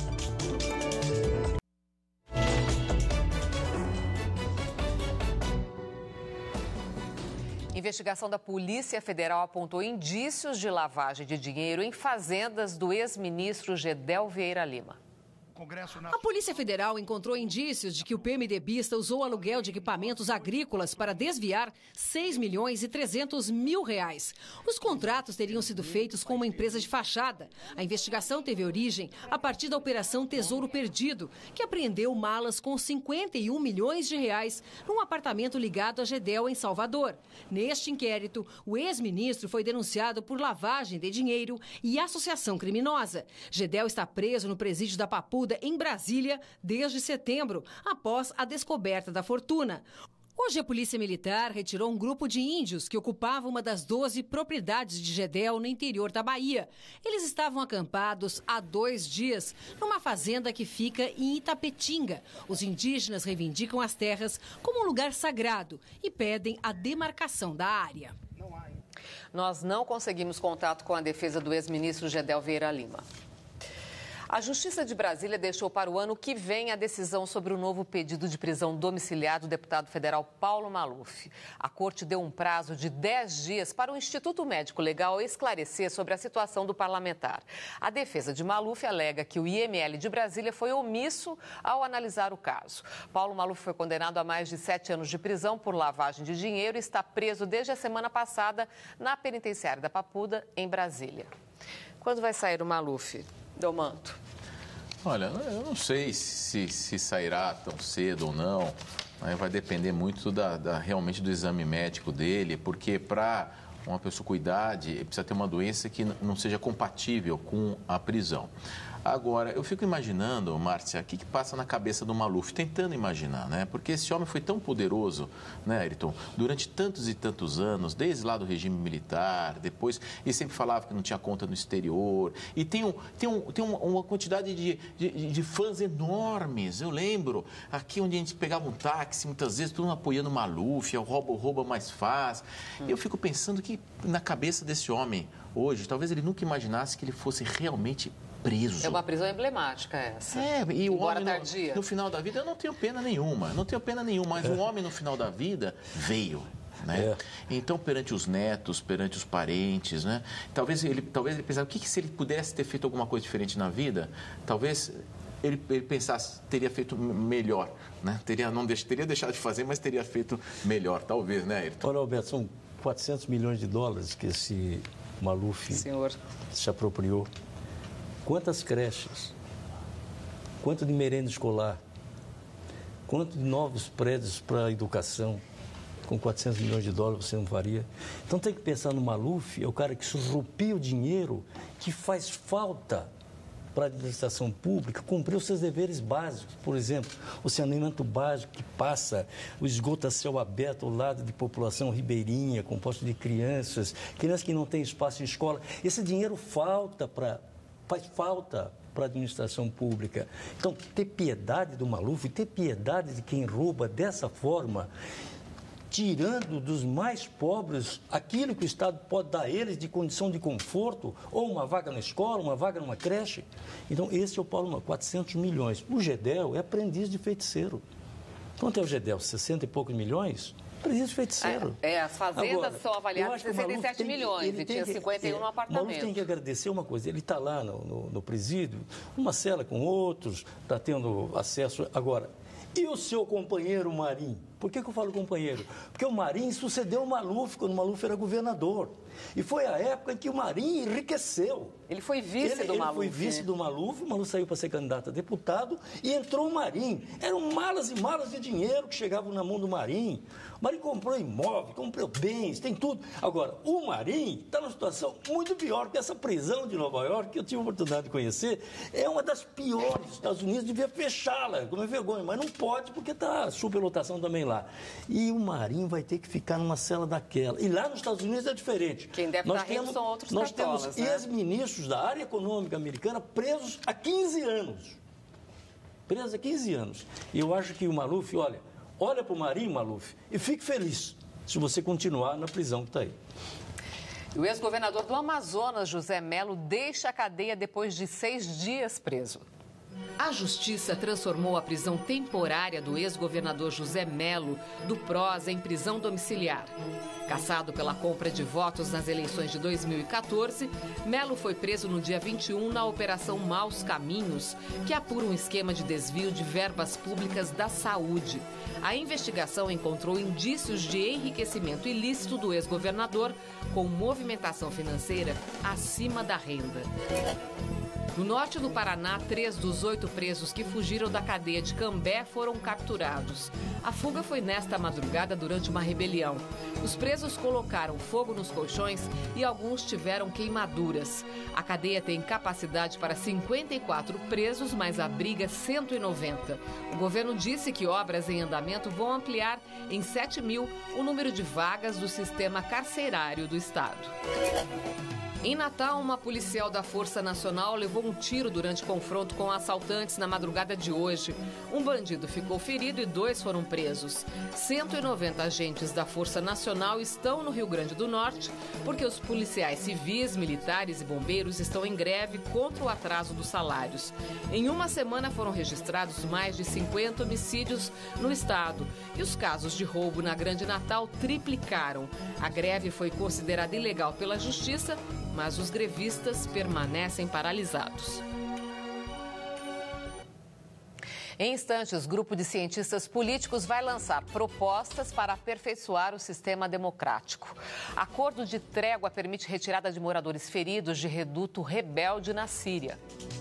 Investigação da Polícia Federal apontou indícios de lavagem de dinheiro em fazendas do ex-ministro Gedel Vieira Lima. A Polícia Federal encontrou indícios de que o PMDBista usou aluguel de equipamentos agrícolas para desviar seis milhões e trezentos mil reais. Os contratos teriam sido feitos com uma empresa de fachada. A investigação teve origem a partir da Operação Tesouro Perdido, que apreendeu malas com cinquenta e um milhões de reais num apartamento ligado a Gedel, em Salvador. Neste inquérito, o ex-ministro foi denunciado por lavagem de dinheiro e associação criminosa. Gedel está preso no presídio da Papuda, em Brasília, desde setembro, após a descoberta da fortuna. Hoje, a Polícia Militar retirou um grupo de índios que ocupava uma das doze propriedades de Gedel no interior da Bahia. Eles estavam acampados há dois dias numa fazenda que fica em Itapetinga. Os indígenas reivindicam as terras como um lugar sagrado e pedem a demarcação da área. Nós não conseguimos contato com a defesa do ex-ministro Gedel Vieira Lima. A Justiça de Brasília deixou para o ano que vem a decisão sobre o novo pedido de prisão domiciliar do deputado federal Paulo Maluf. A corte deu um prazo de dez dias para o Instituto Médico Legal esclarecer sobre a situação do parlamentar. A defesa de Maluf alega que o I M L de Brasília foi omisso ao analisar o caso. Paulo Maluf foi condenado a mais de sete anos de prisão por lavagem de dinheiro e está preso desde a semana passada na penitenciária da Papuda, em Brasília. Quando vai sair o Maluf? Delmanto. Olha, eu não sei se, se sairá tão cedo ou não. Vai depender muito da, da, realmente do exame médico dele, porque para uma pessoa com idade, precisa ter uma doença que não seja compatível com a prisão. Agora, eu fico imaginando, Márcia, o que, que passa na cabeça do Maluf, tentando imaginar, né? Porque esse homem foi tão poderoso, né, Ayrton, durante tantos e tantos anos, desde lá do regime militar, depois ele sempre falava que não tinha conta no exterior, e tem, um, tem, um, tem uma, uma quantidade de, de, de fãs enormes. Eu lembro, aqui onde a gente pegava um táxi, muitas vezes, todo mundo apoiando o Maluf, é o rouba, o rouba mais fácil. Hum. Eu fico pensando que na cabeça desse homem, hoje, talvez ele nunca imaginasse que ele fosse realmente preso. É uma prisão emblemática essa. É, e o Embora homem tardia. No, no final da vida, eu não tenho pena nenhuma, não tenho pena nenhuma, mas o homem no final da vida veio. Né? É. Então, perante os netos, perante os parentes, né? talvez, ele, talvez ele pensasse, o que, que se ele pudesse ter feito alguma coisa diferente na vida, talvez ele, ele pensasse, teria feito melhor, né? teria, não deix, teria deixado de fazer, mas teria feito melhor, talvez, né, Ayrton? Olha, Alberto, são quatrocentos milhões de dólares que esse Maluf Senhor. se apropriou. Quantas creches, quanto de merenda escolar, Quanto de novos prédios para a educação? Com quatrocentos milhões de dólares você não faria. Então tem que pensar no Maluf, é o cara que surrupia o dinheiro que faz falta para a administração pública cumprir os seus deveres básicos. Por exemplo, o saneamento básico que passa, o esgoto a céu aberto ao lado de população ribeirinha, composta de crianças, crianças que não têm espaço em escola. Esse dinheiro falta para, faz falta para a administração pública. Então, ter piedade do Maluf, ter piedade de quem rouba dessa forma, tirando dos mais pobres aquilo que o Estado pode dar a eles de condição de conforto, ou uma vaga na escola, uma vaga numa creche. Então, esse é o Paulo Maluf, quatrocentos milhões. O Gedel é aprendiz de feiticeiro. Quanto é o Gedel? sessenta e poucos milhões? Aprendiz de feiticeiro. É, é, as fazendas Agora, são avaliadas em sessenta e sete milhões que, e tinha que, cinquenta e um é, no apartamento. O Maluf tem que agradecer uma coisa, ele está lá no, no, no presídio, numa cela com outros, está tendo acesso. Agora, e o seu companheiro Marim? Por que, que eu falo companheiro? Porque o Marim sucedeu o Maluf quando o Maluf era governador. E foi a época em que o Marim enriqueceu. Ele foi vice ele, do ele Maluf. Ele foi vice do Maluf, o Maluf saiu para ser candidato a deputado e entrou o Marim. Eram malas e malas de dinheiro que chegavam na mão do Marim. O Marim comprou imóvel, comprou bens, tem tudo. Agora, o Marim está numa situação muito pior, porque essa prisão de Nova York, que eu tive a oportunidade de conhecer, é uma das piores dos Estados Unidos, devia fechá-la, como é vergonha, mas não pode porque está superlotação também lá. E o Marim vai ter que ficar numa cela daquela. E lá nos Estados Unidos é diferente. Quem deve nós estar temos, rindo são outros Nós cartolas, temos né? ex-ministros da área econômica americana presos há quinze anos. Presos há quinze anos. E eu acho que o Maluf, olha, olha para o Marim, Maluf, e fique feliz se você continuar na prisão que está aí. O ex-governador do Amazonas, José Melo, deixa a cadeia depois de seis dias preso. A Justiça transformou a prisão temporária do ex-governador José Melo, do Prosa, em prisão domiciliar. Caçado pela compra de votos nas eleições de dois mil e quatorze, Melo foi preso no dia vinte e um na Operação Maus Caminhos, que apura um esquema de desvio de verbas públicas da saúde. A investigação encontrou indícios de enriquecimento ilícito do ex-governador com movimentação financeira acima da renda. No norte do Paraná, três dos oito presos que fugiram da cadeia de Cambé foram capturados. A fuga foi nesta madrugada durante uma rebelião. Os presos colocaram fogo nos colchões e alguns tiveram queimaduras. A cadeia tem capacidade para cinquenta e quatro presos, mas abriga cento e noventa. O governo disse que obras em andamento vão ampliar em sete mil o número de vagas do sistema carcerário do estado. Em Natal, uma policial da Força Nacional levou um tiro durante confronto com assaltantes na madrugada de hoje. Um bandido ficou ferido e dois foram presos. cento e noventa agentes da Força Nacional estão no Rio Grande do Norte porque os policiais civis, militares e bombeiros estão em greve contra o atraso dos salários. Em uma semana foram registrados mais de cinquenta homicídios no estado e os casos de roubo na Grande Natal triplicaram. A greve foi considerada ilegal pela Justiça, mas os grevistas permanecem paralisados. Em instantes, grupo de cientistas políticos vai lançar propostas para aperfeiçoar o sistema democrático. Acordo de trégua permite retirada de moradores feridos de reduto rebelde na Síria.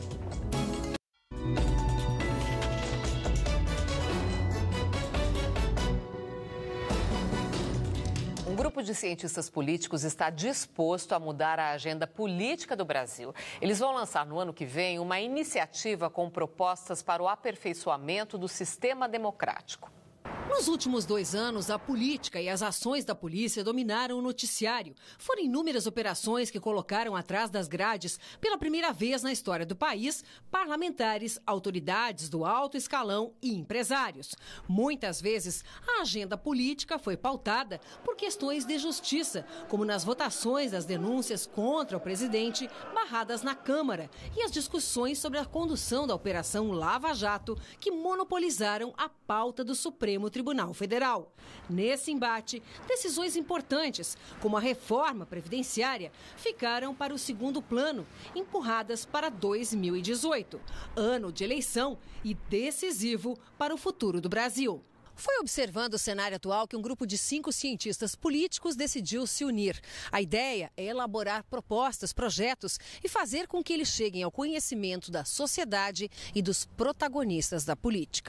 Um grupo de cientistas políticos está disposto a mudar a agenda política do Brasil. Eles vão lançar no ano que vem uma iniciativa com propostas para o aperfeiçoamento do sistema democrático. Nos últimos dois anos, a política e as ações da polícia dominaram o noticiário. Foram inúmeras operações que colocaram atrás das grades, pela primeira vez na história do país, parlamentares, autoridades do alto escalão e empresários. Muitas vezes, a agenda política foi pautada por questões de justiça, como nas votações das denúncias contra o presidente, barradas na Câmara, e as discussões sobre a condução da Operação Lava Jato, que monopolizaram a pauta do Supremo Tribunal Federal. Nesse embate, decisões importantes, como a reforma previdenciária, ficaram para o segundo plano, empurradas para dois mil e dezoito, ano de eleição e decisivo para o futuro do Brasil. Foi observando o cenário atual que um grupo de cinco cientistas políticos decidiu se unir. A ideia é elaborar propostas, projetos e fazer com que eles cheguem ao conhecimento da sociedade e dos protagonistas da política.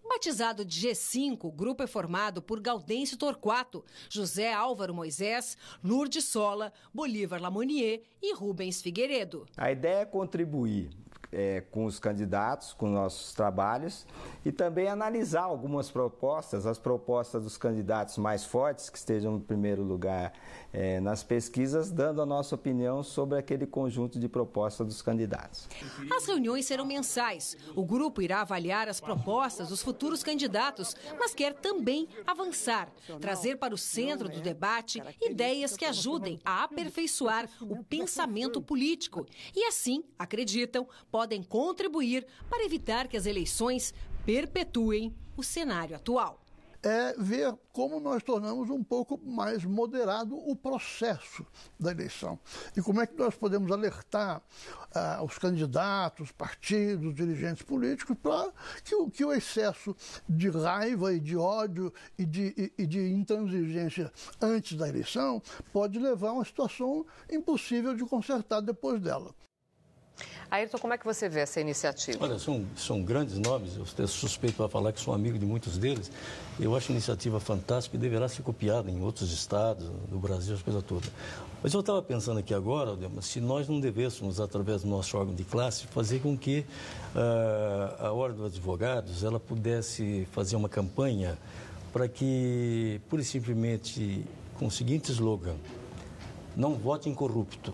Batizado de G cinco, o grupo é formado por Gaudêncio Torquato, José Álvaro Moisés, Lourdes Sola, Bolívar Lamonier e Rubens Figueiredo. A ideia é contribuir é, com os candidatos, com nossos trabalhos e também analisar algumas propostas, as propostas dos candidatos mais fortes, que estejam no primeiro lugar é, nas pesquisas, dando a nossa opinião sobre aquele conjunto de propostas dos candidatos. As reuniões serão mensais. O grupo irá avaliar as propostas dos futuros candidatos, mas quer também avançar, trazer para o centro do debate ideias que ajudem a aperfeiçoar o pensamento político e, assim, acreditam, podem contribuir para evitar que as eleições perpetuem o cenário atual. É ver como nós tornamos um pouco mais moderado o processo da eleição. E como é que nós podemos alertar ah, os candidatos, partidos, dirigentes políticos para que o, que o excesso de raiva e de ódio e de, e, e de intransigência antes da eleição pode levar a uma situação impossível de consertar depois dela. Ayrton, como é que você vê essa iniciativa? Olha, são, são grandes nomes, eu tenho suspeito para falar que sou amigo de muitos deles. Eu acho a iniciativa fantástica e deverá ser copiada em outros estados do Brasil, as coisas todas. Mas eu estava pensando aqui agora, se nós não devêssemos, através do nosso órgão de classe, fazer com que uh, a Ordem dos Advogados ela pudesse fazer uma campanha para que, pura e simplesmente, com o seguinte slogan, não vote incorrupto.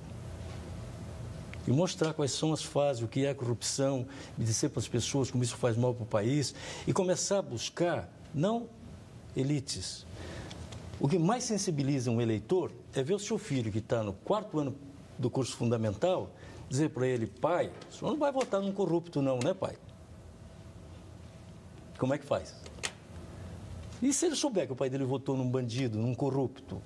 E mostrar quais são as fases, o que é a corrupção, e dizer para as pessoas como isso faz mal para o país, e começar a buscar, não elites. O que mais sensibiliza um eleitor é ver o seu filho, que está no quarto ano do curso fundamental, dizer para ele, pai, o senhor não vai votar num corrupto não, né, pai? Como é que faz? E se ele souber que o pai dele votou num bandido, num corrupto?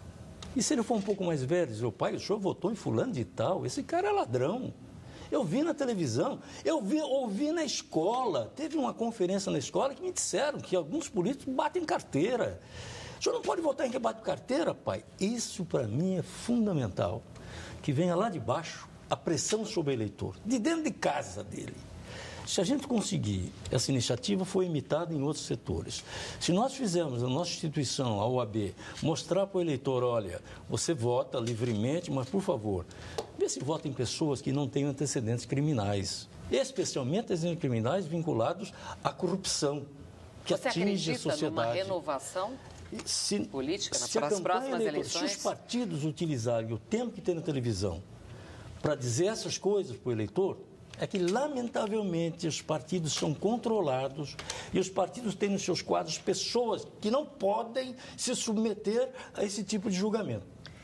E se ele for um pouco mais velho, dizer, pai, o senhor votou em fulano de tal, esse cara é ladrão. Eu vi na televisão, eu vi, ouvi na escola, teve uma conferência na escola que me disseram que alguns políticos batem carteira. O senhor não pode votar em quem bate carteira, pai? Isso para mim é fundamental, que venha lá de baixo a pressão sobre o eleitor, de dentro de casa dele. Se a gente conseguir, essa iniciativa foi imitada em outros setores. Se nós fizermos a nossa instituição, a O A B, mostrar para o eleitor, olha, você vota livremente, mas, por favor, vê se vota em pessoas que não têm antecedentes criminais, especialmente antecedentes criminais vinculados à corrupção, que você atinge a sociedade. Você acredita numa renovação se, política se para as próximas eleitor, eleições? Se os partidos utilizarem o tempo que tem na televisão para dizer essas coisas para o eleitor, é que, lamentavelmente, os partidos são controlados e os partidos têm nos seus quadros pessoas que não podem se submeter a esse tipo de julgamento.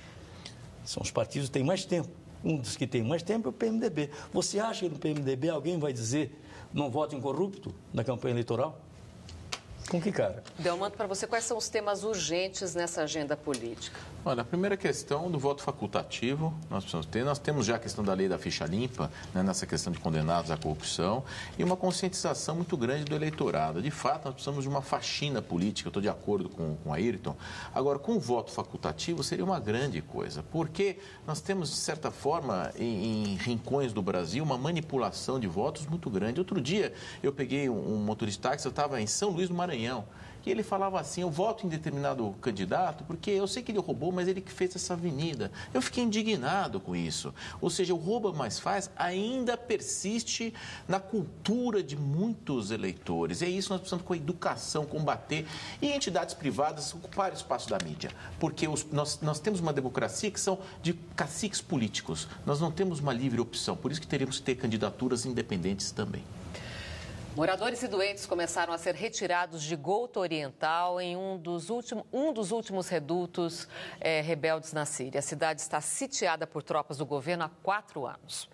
São os partidos que têm mais tempo. Um dos que tem mais tempo é o P M D B. Você acha que no P M D B alguém vai dizer não vote em corrupto na campanha eleitoral? Com que cara? Delmanto, para você, quais são os temas urgentes nessa agenda política? Olha, a primeira questão do voto facultativo, nós precisamos ter. Nós temos já a questão da lei da ficha limpa, né, nessa questão de condenados à corrupção, e uma conscientização muito grande do eleitorado. De fato, nós precisamos de uma faxina política, eu estou de acordo com, com a Ayrton. Agora, com o voto facultativo seria uma grande coisa, porque nós temos, de certa forma, em, em rincões do Brasil, uma manipulação de votos muito grande. Outro dia, eu peguei um, um motorista de táxi, eu estava em São Luís do Maranhão, e ele falava assim, eu voto em determinado candidato porque eu sei que ele roubou, mas ele que fez essa avenida. Eu fiquei indignado com isso. Ou seja, o rouba mais faz ainda persiste na cultura de muitos eleitores. E é isso que nós precisamos, com a educação, combater, e entidades privadas ocupar espaço da mídia. Porque os, nós, nós temos uma democracia que são de caciques políticos. Nós não temos uma livre opção, por isso que teremos que ter candidaturas independentes também. Moradores e doentes começaram a ser retirados de Gouta Oriental em um dos, últimos, um dos últimos redutos é, rebeldes na Síria. A cidade está sitiada por tropas do governo há quatro anos.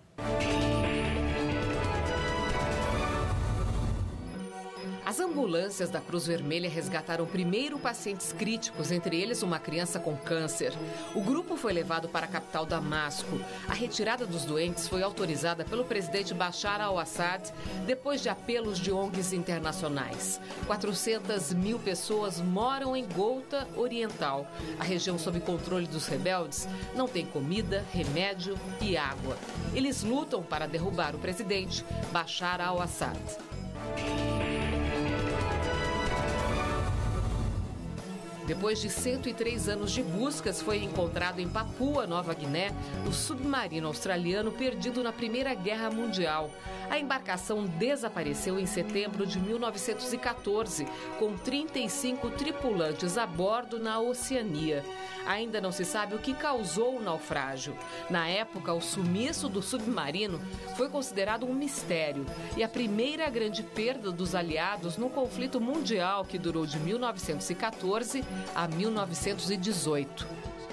As ambulâncias da Cruz Vermelha resgataram primeiro pacientes críticos, entre eles uma criança com câncer. O grupo foi levado para a capital Damasco. A retirada dos doentes foi autorizada pelo presidente Bashar al-Assad depois de apelos de O N Gs internacionais. quatrocentas mil pessoas moram em Gouta Oriental. A região sob controle dos rebeldes não tem comida, remédio e água. Eles lutam para derrubar o presidente Bashar al-Assad. Depois de cento e três anos de buscas, foi encontrado em Papua Nova Guiné o submarino australiano perdido na Primeira Guerra Mundial. A embarcação desapareceu em setembro de mil novecentos e quatorze, com trinta e cinco tripulantes a bordo na Oceania. Ainda não se sabe o que causou o naufrágio. Na época, o sumiço do submarino foi considerado um mistério e a primeira grande perda dos aliados no conflito mundial que durou de mil novecentos e quatorze a mil novecentos e dezoito.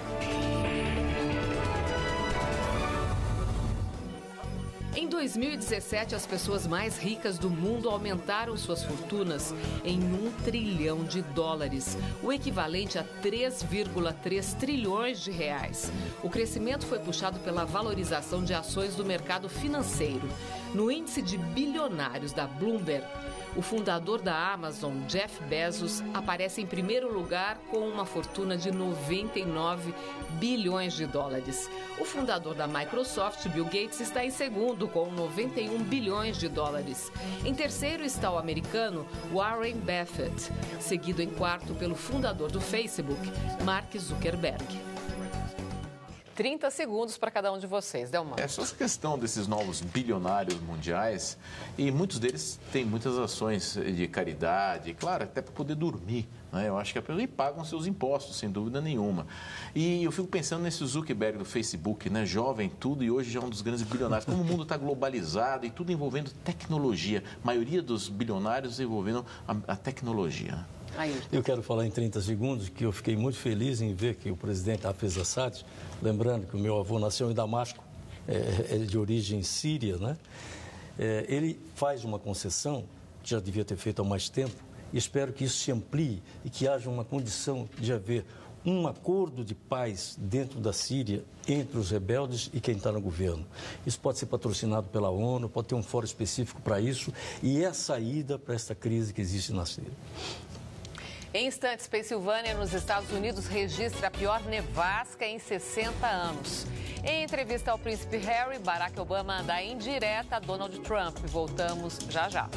Em dois mil e dezessete, as pessoas mais ricas do mundo aumentaram suas fortunas em um trilhão de dólares, o equivalente a três vírgula três trilhões de reais. O crescimento foi puxado pela valorização de ações do mercado financeiro. No índice de bilionários da Bloomberg, o fundador da Amazon, Jeff Bezos, aparece em primeiro lugar com uma fortuna de noventa e nove bilhões de dólares. O fundador da Microsoft, Bill Gates, está em segundo com noventa e um bilhões de dólares. Em terceiro está o americano Warren Buffett, seguido em quarto pelo fundador do Facebook, Mark Zuckerberg. trinta segundos para cada um de vocês. Delmar. É só essa questão desses novos bilionários mundiais, e muitos deles têm muitas ações de caridade, claro, até para poder dormir, né? Eu acho que a pessoa, e pagam seus impostos, sem dúvida nenhuma. E eu fico pensando nesse Zuckerberg do Facebook, né? Jovem, tudo, e hoje já é um dos grandes bilionários. Como o mundo está globalizado e tudo envolvendo tecnologia. A maioria dos bilionários envolvendo a, a tecnologia. Eu quero falar em trinta segundos que eu fiquei muito feliz em ver que o presidente Hafez Assad, lembrando que o meu avô nasceu em Damasco, é, é de origem síria, né? É, ele faz uma concessão, que já devia ter feito há mais tempo, e espero que isso se amplie e que haja uma condição de haver um acordo de paz dentro da Síria entre os rebeldes e quem está no governo. Isso pode ser patrocinado pela ONU, pode ter um fórum específico para isso, e é a saída para esta crise que existe na Síria. Em instantes, Pensilvânia, nos Estados Unidos, registra a pior nevasca em sessenta anos. Em entrevista ao príncipe Harry, Barack Obama dá indireta a Donald Trump. Voltamos já já.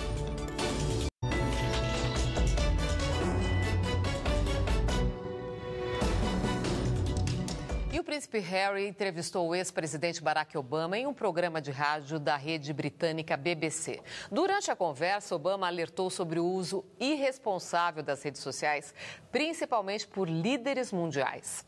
E o príncipe Harry entrevistou o ex-presidente Barack Obama em um programa de rádio da rede britânica B B C. Durante a conversa, Obama alertou sobre o uso irresponsável das redes sociais, principalmente por líderes mundiais.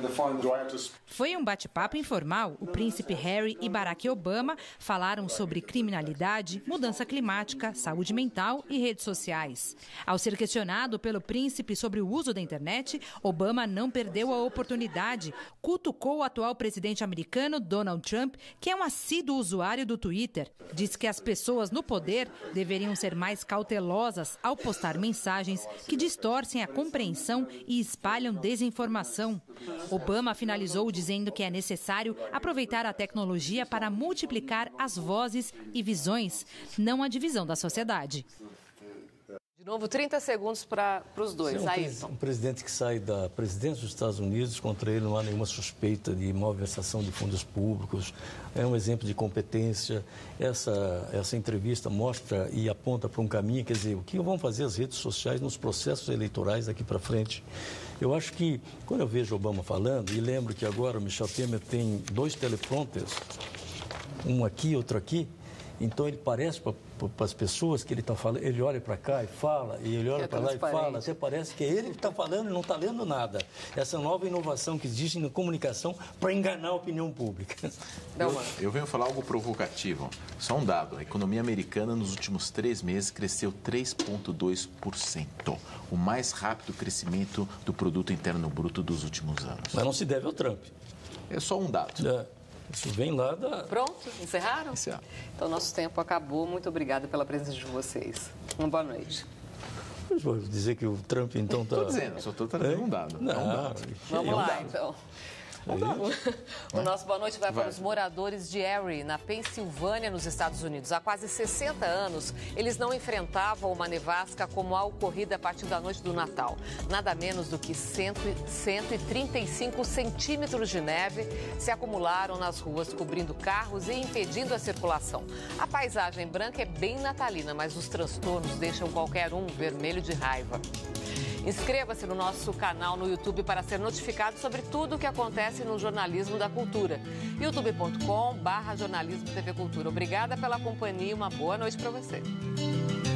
Foi um bate-papo informal. O príncipe Harry e Barack Obama falaram sobre criminalidade, mudança climática, saúde mental e redes sociais. Ao ser questionado pelo príncipe sobre o uso da internet, Obama não perdeu a oportunidade. Cutucou o atual presidente americano, Donald Trump, que é um assíduo usuário do Twitter. Disse que as pessoas no poder deveriam ser mais cautelosas ao postar mensagens que distorcem a compreensão e espalham desinformação. Obama finalizou dizendo que é necessário aproveitar a tecnologia para multiplicar as vozes e visões, não a divisão da sociedade. De novo, trinta segundos para os dois. Sim, um, pres, um presidente que sai da presidência dos Estados Unidos, contra ele não há nenhuma suspeita de malversação de fundos públicos, é um exemplo de competência. Essa, essa entrevista mostra e aponta para um caminho, quer dizer, o que vão fazer as redes sociais nos processos eleitorais daqui para frente. Eu acho que, quando eu vejo Obama falando, e lembro que agora o Michel Temer tem dois teleprompters, um aqui e outro aqui, então ele parece para as pessoas que ele está falando, ele olha para cá e fala, e ele olha é para lá e fala, até parece que é ele que está falando e não está lendo nada. Essa nova inovação que existe na comunicação para enganar a opinião pública. Eu, eu venho falar algo provocativo. Só um dado, a economia americana nos últimos três meses cresceu três vírgula dois por cento, o mais rápido crescimento do produto interno bruto dos últimos anos. Mas não se deve ao Trump. É só um dado. É. Isso vem lá da... Pronto? Encerraram? Encerraram. Então, nosso tempo acabou. Muito obrigada pela presença de vocês. Uma boa noite. Vou dizer que o Trump, então, está... Estou dizendo, só estou trazendo é? um dado. Não, é um dado. Vamos é um lá, dado. então. O nosso boa noite vai, vai para os moradores de Erie, na Pensilvânia, nos Estados Unidos. Há quase sessenta anos, eles não enfrentavam uma nevasca como a ocorrida a partir da noite do Natal. Nada menos do que cento e trinta e cinco centímetros de neve se acumularam nas ruas, cobrindo carros e impedindo a circulação. A paisagem branca é bem natalina, mas os transtornos deixam qualquer um vermelho de raiva. Inscreva-se no nosso canal no YouTube para ser notificado sobre tudo o que acontece no jornalismo da cultura. youtube ponto com barra jornalismo T V Cultura. Obrigada pela companhia e uma boa noite para você.